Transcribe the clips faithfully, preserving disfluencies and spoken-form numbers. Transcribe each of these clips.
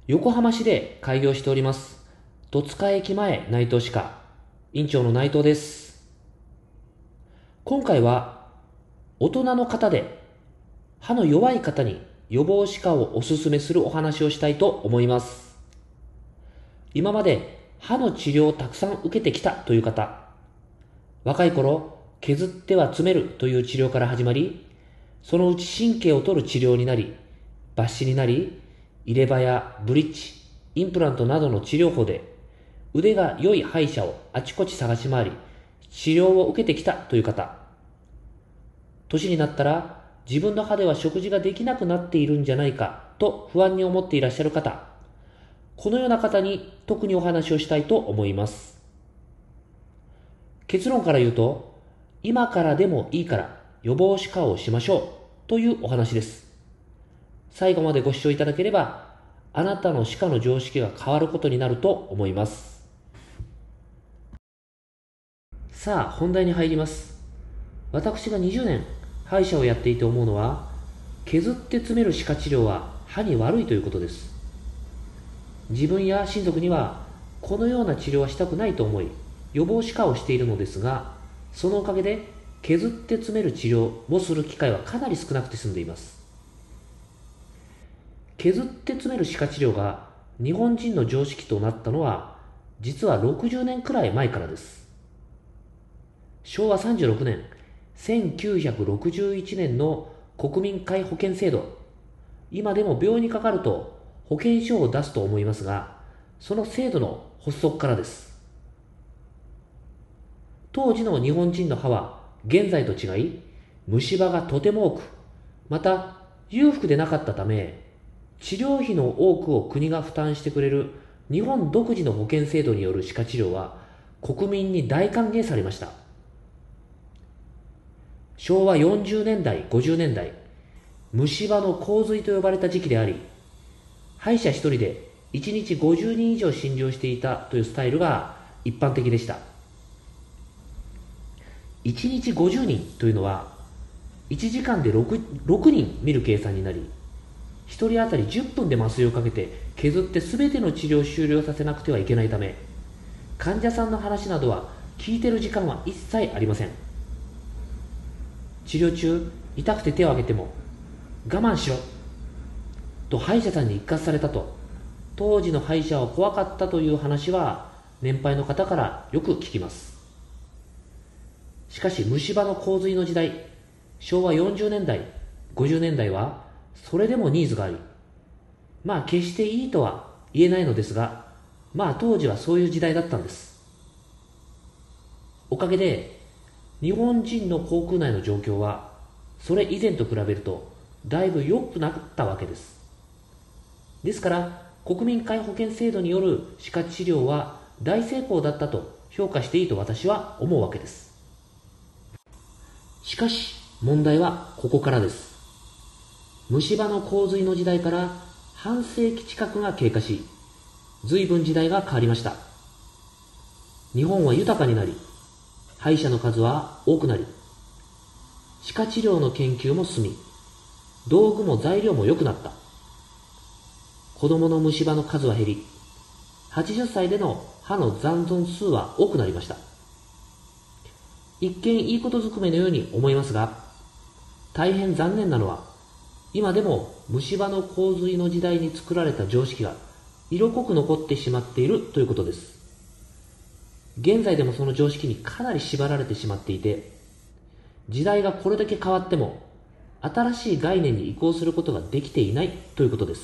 横浜市で開業しております。戸塚駅前内藤歯科、院長の内藤です。今回は大人の方で歯の弱い方に予防歯科をおすすめするお話をしたいと思います。今まで歯の治療をたくさん受けてきたという方、若い頃削っては詰めるという治療から始まり、そのうち神経を取る治療になり、抜歯になり、入れ歯やブリッジ、インプラントなどの治療法で腕が良い歯医者をあちこち探し回り、治療を受けてきたという方、年になったら自分の歯では食事ができなくなっているんじゃないかと不安に思っていらっしゃる方、このような方に特にお話をしたいと思います。結論から言うと、今からでもいいから予防歯科をしましょうというお話です。最後までご視聴いただければ、あなたの歯科の常識が変わることになると思います。さあ、本題に入ります。私がにじゅうねん歯医者をやっていて思うのは、削って詰める歯科治療は歯に悪いということです。自分や親族にはこのような治療はしたくないと思い、予防歯科をしているのですが、そのおかげで削って詰める治療をする機会はかなり少なくて済んでいます。削って詰める歯科治療が日本人の常識となったのは、実はろくじゅうねんくらい前からです。しょうわさんじゅうろくねん、せんきゅうひゃくろくじゅういちねんの国民皆保険制度、今でも病にかかると保険証を出すと思いますが、その制度の発足からです。当時の日本人の歯は現在と違い、虫歯がとても多く、また裕福でなかったため、治療費の多くを国が負担してくれる日本独自の保険制度による歯科治療は国民に大歓迎されました。しょうわよんじゅうねんだい、ごじゅうねんだい、虫歯の洪水と呼ばれた時期であり、歯医者一人でいちにちごじゅうにん以上診療していたというスタイルが一般的でした。いちにちごじゅうにんというのはいちじかんで 6, 6人見る計算になり、ひとり当たりじゅっぷんで麻酔をかけて削って全ての治療を終了させなくてはいけないため、患者さんの話などは聞いてる時間は一切ありません。治療中、痛くて手を挙げても我慢しろと歯医者さんに一括されたと、当時の歯医者は怖かったという話は年配の方からよく聞きます。しかし虫歯の洪水の時代、しょうわよんじゅうねんだい、ごじゅうねんだいはそれでもニーズがあり、まあ決していいとは言えないのですが、まあ当時はそういう時代だったんです。おかげで日本人の口腔内の状況はそれ以前と比べるとだいぶ良くなったわけです。ですから国民皆保険制度による歯科治療は大成功だったと評価していいと私は思うわけです。しかし問題はここからです。虫歯の洪水の時代から半世紀近くが経過し、随分時代が変わりました。日本は豊かになり、歯医者の数は多くなり、歯科治療の研究も進み、道具も材料も良くなった。子供の虫歯の数は減り、はちじゅっさいでの歯の残存数は多くなりました。一見いいことずくめのように思いますが、大変残念なのは、今でも虫歯の洪水の時代に作られた常識が色濃く残ってしまっているということです。現在でもその常識にかなり縛られてしまっていて、時代がこれだけ変わっても新しい概念に移行することができていないということです。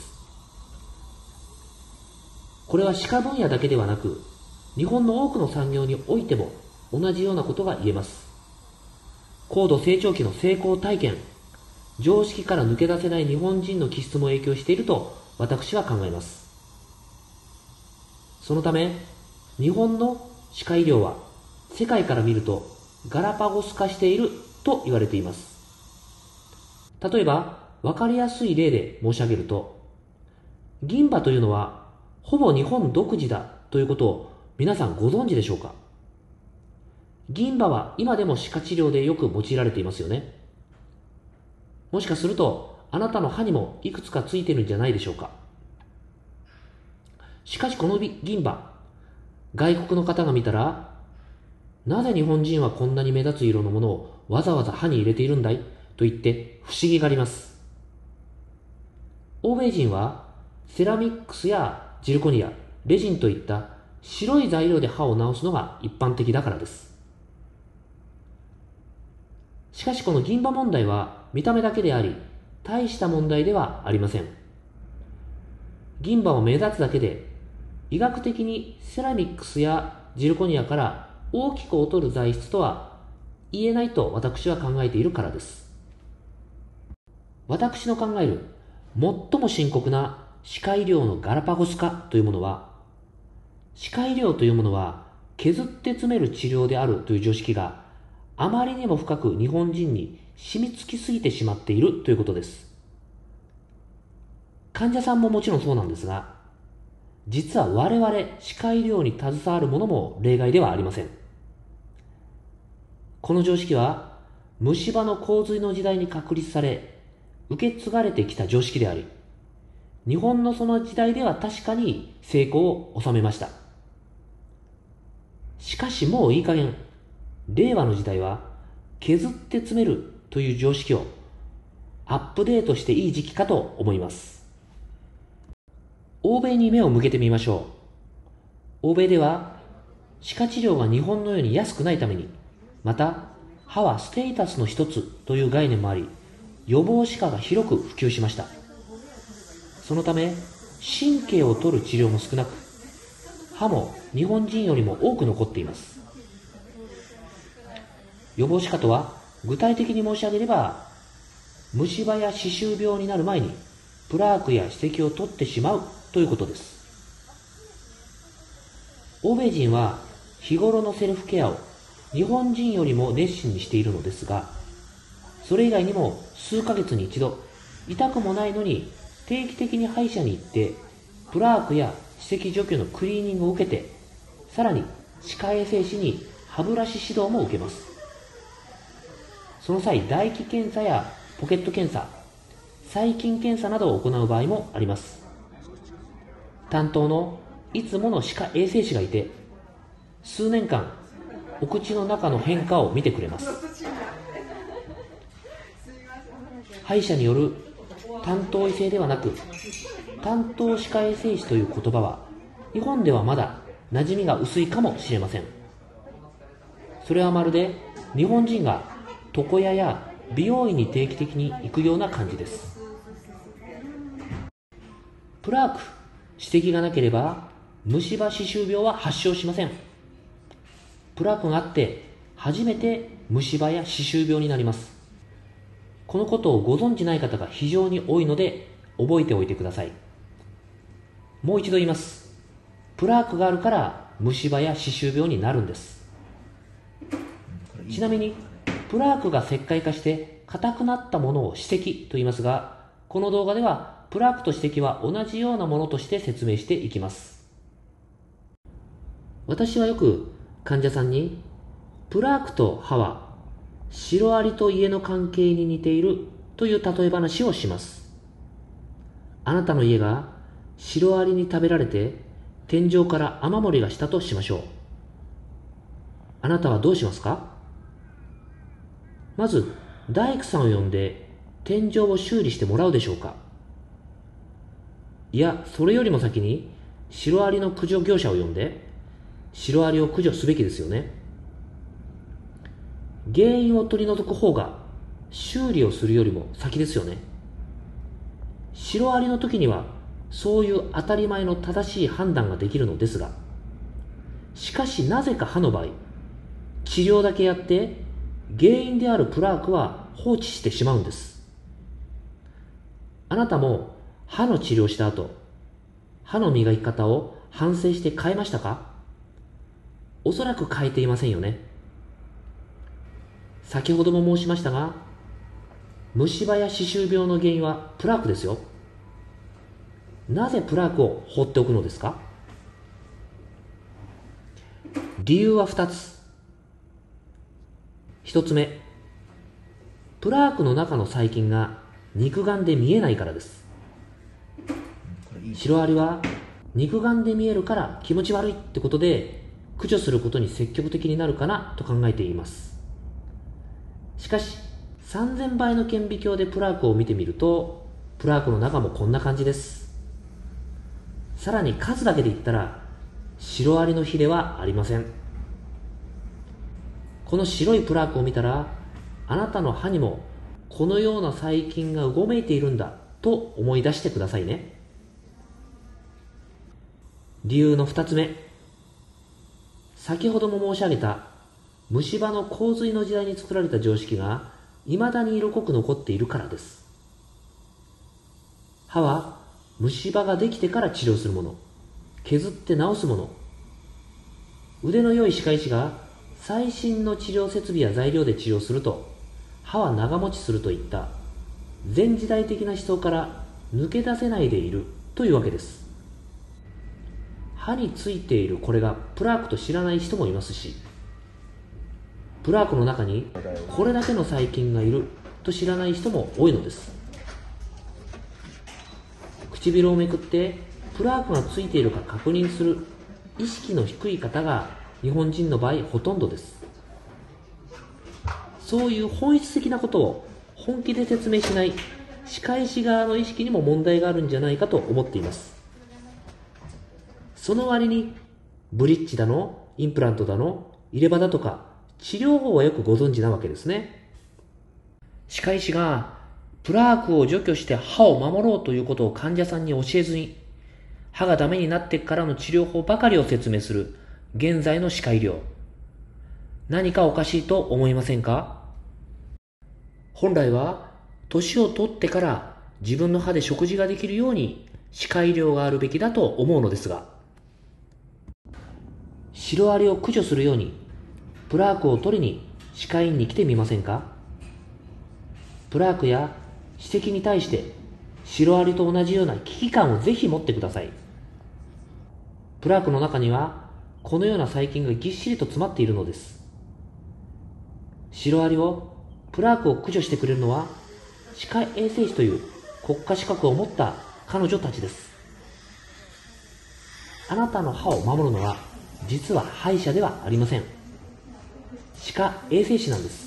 これは歯科分野だけではなく、日本の多くの産業においても同じようなことが言えます。高度成長期の成功体験、常識から抜け出せない日本人の気質も影響していると私は考えます。そのため、日本の歯科医療は世界から見るとガラパゴス化していると言われています。例えば、わかりやすい例で申し上げると、銀歯というのはほぼ日本独自だということを皆さんご存知でしょうか？銀歯は今でも歯科治療でよく用いられていますよね。もしかするとあなたの歯にもいくつかついているんじゃないでしょうか。 しかしこの銀歯、外国の方が見たら、なぜ日本人はこんなに目立つ色のものをわざわざ歯に入れているんだいと言って不思議があります。欧米人はセラミックスやジルコニア、レジンといった白い材料で歯を治すのが一般的だからです。しかしこの銀歯問題は見た目だけであり、大した問題ではありません。銀歯を目立つだけで、医学的にセラミックスやジルコニアから大きく劣る材質とは言えないと私は考えているからです。私の考える最も深刻な歯科医療のガラパゴス化というものは、歯科医療というものは削って詰める治療であるという常識があまりにも深く日本人に染みつきすぎてしまっているということです。患者さんももちろんそうなんですが、実は我々歯科医療に携わる者も例外ではありません。この常識は虫歯の洪水の時代に確立され、受け継がれてきた常識であり、日本のその時代では確かに成功を収めました。しかしもういい加減、令和の時代は削って詰めるという常識をアップデートしていい時期かと思います。欧米に目を向けてみましょう。欧米では歯科治療が日本のように安くないために、また歯はステータスの一つという概念もあり、予防歯科が広く普及しました。そのため神経を取る治療も少なく、歯も日本人よりも多く残っています。予防歯科とは具体的に申し上げれば、虫歯や歯周病になる前にプラークや歯石を取ってしまうということです。欧米人は日頃のセルフケアを日本人よりも熱心にしているのですが、それ以外にも数ヶ月に一度、痛くもないのに定期的に歯医者に行ってプラークや歯石除去のクリーニングを受けて、さらに歯科衛生士に歯ブラシ指導も受けます。その際、唾液検査やポケット検査、細菌検査などを行う場合もあります。担当のいつもの歯科衛生士がいて、数年間お口の中の変化を見てくれます。歯医者による担当医制ではなく、担当歯科衛生士という言葉は日本ではまだ馴染みが薄いかもしれません。それはまるで日本人が床屋や美容院に定期的に行くような感じです。プラーク、歯石がなければ虫歯歯周病は発症しません。プラークがあって初めて虫歯や歯周病になります。このことをご存じない方が非常に多いので覚えておいてください。もう一度言います。プラークがあるから虫歯や歯周病になるんです。ちなみにプラークが石灰化して硬くなったものを歯石と言いますが、この動画ではプラークと歯石は同じようなものとして説明していきます。私はよく患者さんに、プラークと歯はシロアリと家の関係に似ているという例え話をします。あなたの家がシロアリに食べられて天井から雨漏りがしたとしましょう。あなたはどうしますか？まず大工さんを呼んで天井を修理してもらうでしょうか？いや、それよりも先にシロアリの駆除業者を呼んでシロアリを駆除すべきですよね。原因を取り除く方が修理をするよりも先ですよね。シロアリの時にはそういう当たり前の正しい判断ができるのですが、しかしなぜか歯の場合、治療だけやって原因であるプラークは放置してしまうんです。あなたも歯の治療した後、歯の磨き方を反省して変えましたか？おそらく変えていませんよね。先ほども申しましたが、虫歯や歯周病の原因はプラークですよ。なぜプラークを放っておくのですか？理由はふたつ。ひとつめ、プラークの中の細菌が肉眼で見えないからです。シロアリは肉眼で見えるから気持ち悪いってことで駆除することに積極的になるかなと考えています。しかしさんぜんばいの顕微鏡でプラークを見てみると、プラークの中もこんな感じです。さらに数だけで言ったらシロアリの比ではありません。この白いプラークを見たら、あなたの歯にもこのような細菌がうごめいているんだと思い出してくださいね。理由のふたつめ、先ほども申し上げた虫歯の洪水の時代に作られた常識が未だに色濃く残っているからです。歯は虫歯ができてから治療するもの、削って治すもの。腕の良い歯科医師が最新の治療設備や材料で治療すると歯は長持ちするといった前時代的な思想から抜け出せないでいるというわけです。歯についているこれがプラークと知らない人もいますし、プラークの中にこれだけの細菌がいると知らない人も多いのです。唇をめくってプラークがついているか確認する意識の低い方が日本人の場合ほとんどです。そういう本質的なことを本気で説明しない歯科医師側の意識にも問題があるんじゃないかと思っています。その割にブリッジだのインプラントだの入れ歯だとか治療法はよくご存知なわけですね。歯科医師がプラークを除去して歯を守ろうということを患者さんに教えずに、歯がダメになってからの治療法ばかりを説明する現在の歯科医療、何かおかしいと思いませんか？本来は年を取ってから自分の歯で食事ができるように歯科医療があるべきだと思うのですが、シロアリを駆除するようにプラークを取りに歯科医院に来てみませんか？プラークや歯石に対してシロアリと同じような危機感をぜひ持ってください。プラークの中にはこのような細菌がぎっしりと詰まっているのです。シロアリをプラークを駆除してくれるのは歯科衛生士という国家資格を持った彼女たちです。あなたの歯を守るのは実は歯医者ではありません。歯科衛生士なんです。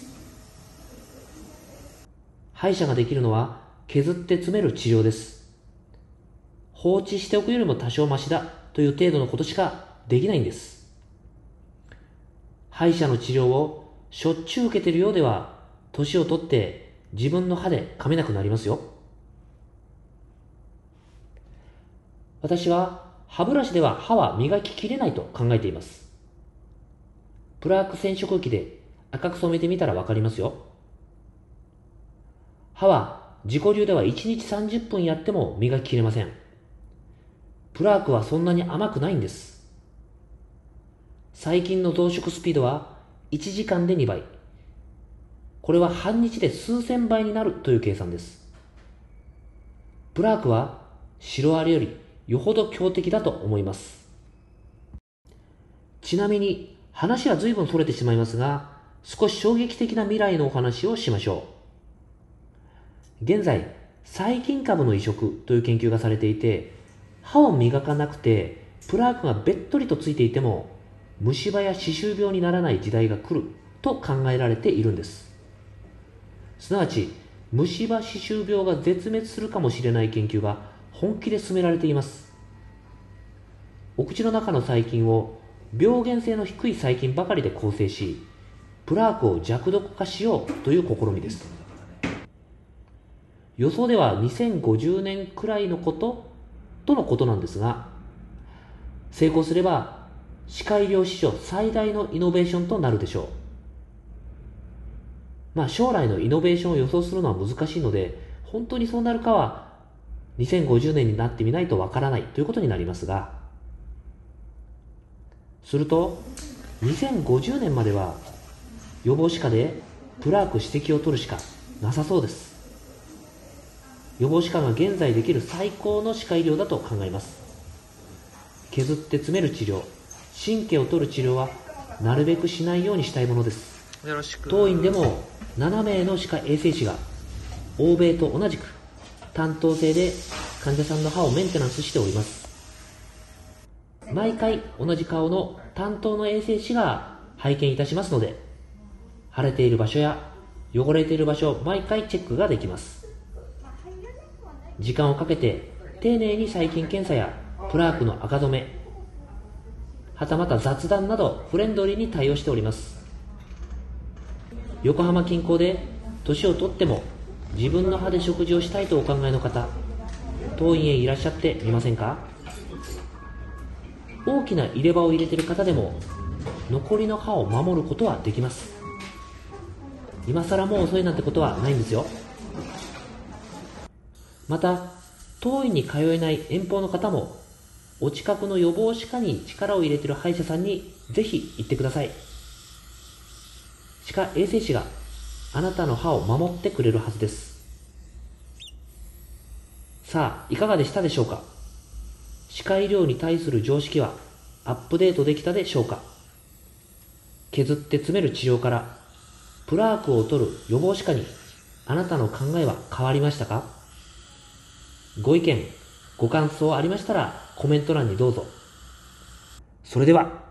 歯医者ができるのは削って詰める治療です。放置しておくよりも多少マシだという程度のことしかできないんです。歯医者の治療をしょっちゅう受けているようでは、年を取って自分の歯で噛めなくなりますよ。私は歯ブラシでは歯は磨ききれないと考えています。プラーク染色液で赤く染めてみたらわかりますよ。歯は自己流ではいちにちさんじゅっぷんやっても磨ききれません。プラークはそんなに甘くないんです。細菌の増殖スピードはいちじかんでにばい。これは半日で数千倍になるという計算です。プラークはシロアリよりよほど強敵だと思います。ちなみに話は随分それてしまいますが、少し衝撃的な未来のお話をしましょう。現在、細菌株の移植という研究がされていて、歯を磨かなくてプラークがべっとりとついていても虫歯や歯周病にならない時代が来ると考えられているんです。すなわち虫歯歯周病が絶滅するかもしれない研究が本気で進められています。お口の中の細菌を病原性の低い細菌ばかりで構成し、プラークを弱毒化しようという試みです。予想ではにせんごじゅうねんくらいのこととのことなんですが、成功すれば歯科医療史上最大のイノベーションとなるでしょう。まあ将来のイノベーションを予想するのは難しいので、本当にそうなるかはにせんごじゅうねんになってみないとわからないということになりますが、するとにせんごじゅうねんまでは予防歯科でプラーク歯石を取るしかなさそうです。予防歯科が現在できる最高の歯科医療だと考えます。削って詰める治療、神経を取る治療はなるべくしないようにしたいものです。 よろしく。 当院でもななめいの歯科衛生士が欧米と同じく担当制で患者さんの歯をメンテナンスしております。 毎回同じ顔の担当の衛生士が拝見いたしますので、腫れている場所や汚れている場所を毎回チェックができます。時間をかけて丁寧に細菌検査やプラークの赤止め、はたまた雑談などフレンドリーに対応しております。横浜近郊で年をとっても自分の歯で食事をしたいとお考えの方、当院へいらっしゃってみませんか？大きな入れ歯を入れている方でも残りの歯を守ることはできます。今更もう遅いなんてことはないんですよ。また当院に通えない遠方の方もお近くの予防歯科に力を入れている歯医者さんにぜひ行ってください。歯科衛生士があなたの歯を守ってくれるはずです。さあいかがでしたでしょうか。歯科医療に対する常識はアップデートできたでしょうか。削って詰める治療からプラークを取る予防歯科にあなたの考えは変わりましたか？ご意見ご感想ありましたらコメント欄にどうぞ。それでは。